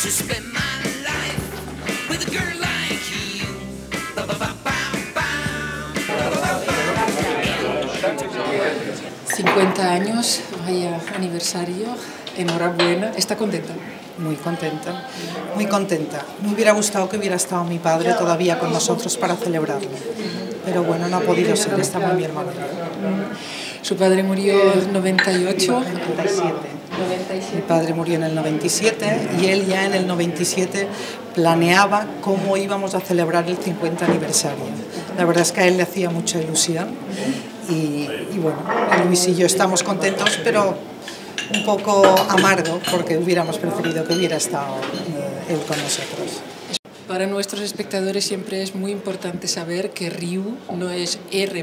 to spend my life with a girl like you. 50 años, vaya aniversario, enhorabuena. ¿Está contenta? Muy contenta, muy contenta. Me hubiera gustado que hubiera estado mi padre todavía con nosotros para celebrarlo, pero bueno, no ha podido ser, estaba mi hermano. Su padre murió en 98. 97. Mi padre murió en el 97 y él ya en el 97 planeaba cómo íbamos a celebrar el 50 aniversario. La verdad es que a él le hacía mucha ilusión y bueno, Luis y yo estamos contentos, pero un poco amargo porque hubiéramos preferido que hubiera estado él con nosotros. Para nuestros espectadores siempre es muy importante saber que Riu no es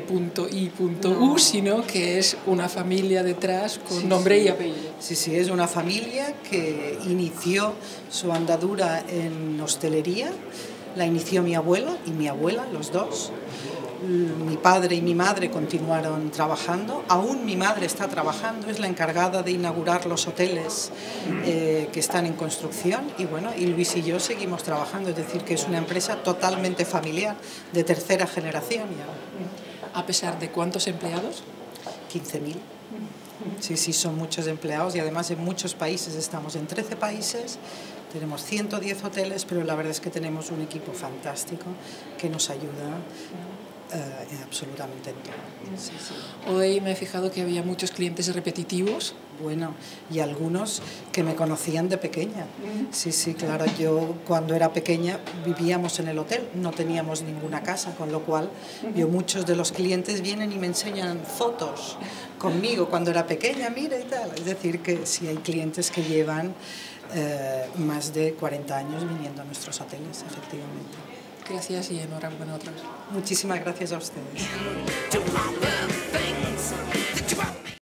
R.I.U, sino que es una familia detrás con nombre y apellido. Sí, sí, es una familia que inició su andadura en hostelería. La inició mi abuelo y mi abuela, los dos. Mi padre y mi madre continuaron trabajando, aún mi madre está trabajando, es la encargada de inaugurar los hoteles que están en construcción y bueno, y Luis y yo seguimos trabajando, es decir, que es una empresa totalmente familiar, de tercera generación ya. ¿A pesar de cuántos empleados? 15.000. Sí, sí, son muchos empleados y además en muchos países, estamos en 13 países, tenemos 110 hoteles, pero la verdad es que tenemos un equipo fantástico que nos ayuda absolutamente en todo. Sí, sí. Hoy me he fijado que había muchos clientes repetitivos. Bueno, y algunos que me conocían de pequeña. Sí, sí, claro, yo cuando era pequeña vivíamos en el hotel, no teníamos ninguna casa, con lo cual yo muchos de los clientes vienen y me enseñan fotos conmigo cuando era pequeña, mira y tal. Es decir, que sí hay clientes que llevan más de 40 años viniendo a nuestros hoteles, efectivamente. Gracias y enhorabuena otra vez. Muchísimas gracias a ustedes.